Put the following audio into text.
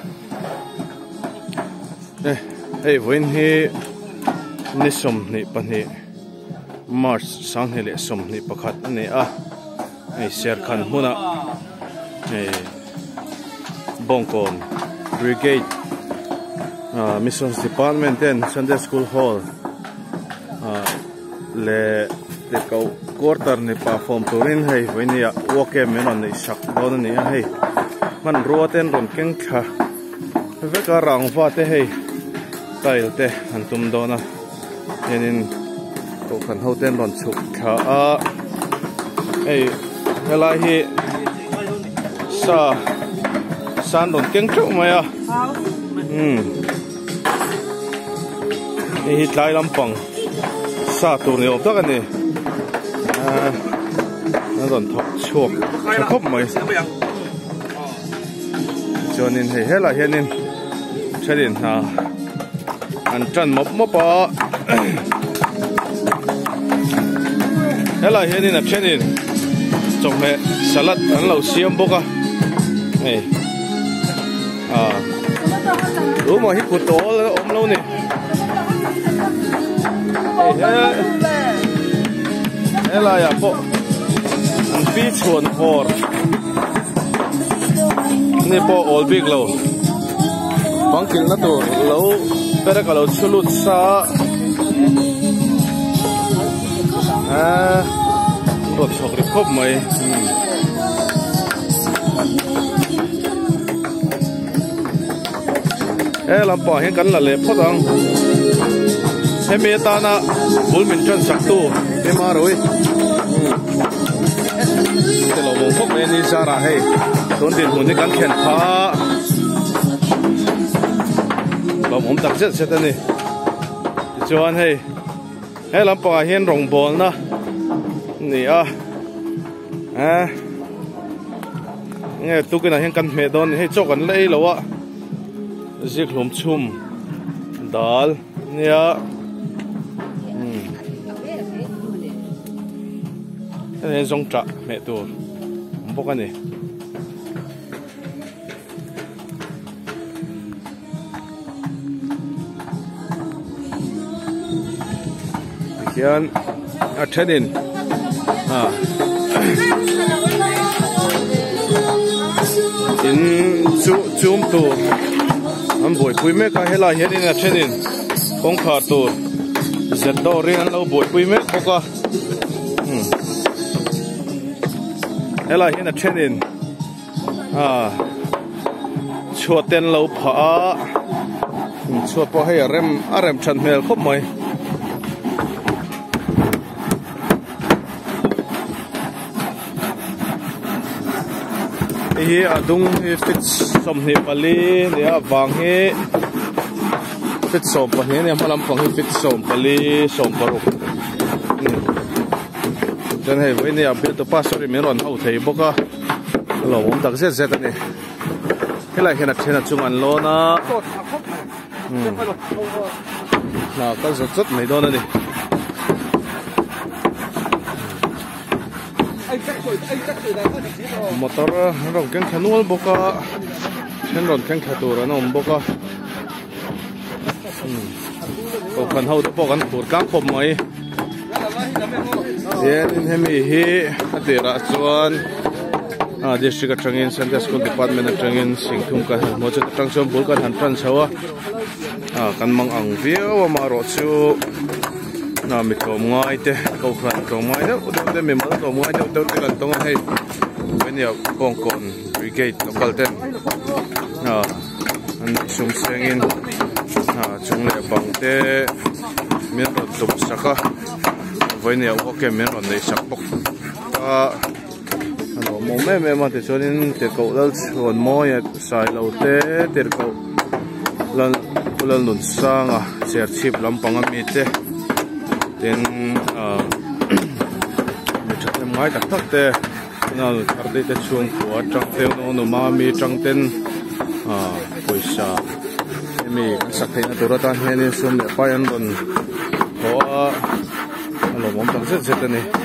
Hey, when he nisum ni pani March sang he le som ni pakhat ani a hey Serkhan huna hey Bongkon Brigade Missions Department and Sunday School Hall le ko quarter ni perform turin hey when ya walk men on ni sak don ni hey man ruaten ron keng kha veka rang fa te hey tail te antum dona yenin ko kan hoten ron chuk kha a hey helai hi san ron keng chu maya hi tlai lampang sa tur ni optak ani ron thok chuak khop mai chonin hei hela hianin thadin an tran mop a hela hianin a thenin chokme salad an lo siam boka ei uma hi putol om lo ni hela ya po an pi chuan hor ni po all big lo bangkil na to lo pera ka lo chulut sa rot chokri khop mai lampa hen kan la le photang he me ta na bulmin tran sak tu me ma roi te lo mo phok me ni sara he don din hun ni kan khen pha ba mom tak set set ani chuan he lampa hian rong bol na ni nghe tu cái này hiện căn mẹ đón hay cho căn lấy lâu á giết lùm chum dal nha cái này giống trạ mẹ tu không có cái này kian attending in zoom tu am boy pui me ka hela hian in attending kong kha tu zet do ri an lo boy pui me ko ka hela hian attending chuaten lo pha chuat po hay rem chan mel khop mai hi adung hi fit som hi pali ni awang hi fit som pa ni malam pang hi fit som pali som paru jan hei we ni a bit to pasori me ron hau thei boka lo om tak zet zet ani helai hena thena chung an lo na na ka zot zot mai don ani motor rong keng khanual boka chen ron keng khatur an om boka ko khan ho to kan tur ka khom mai yen in hemi hi atira chuan district atangin Sunday School Department atangin singthum ka mo chu tangchom bul kan han tran chawa kan mang ang viaw ma ro chu na mi ko ngai te ko khan ko ngai de me mal ko ngai de te kan tong hei when you Bongkon Brigade local ten an sum sengin chung le bang te min ro tup saka when you walk men on the sak bok mo me ma te chonin te ko dal chon mo ya sai lo te ko lan ulal nun sanga cher chip lampang mi te ten mi chatem ngai tak tak te nal arde te chung ko atang te no ma mi tang ten poisa mi sakhe na turatan hene sum le payan don ko alo mom tak zet zet ani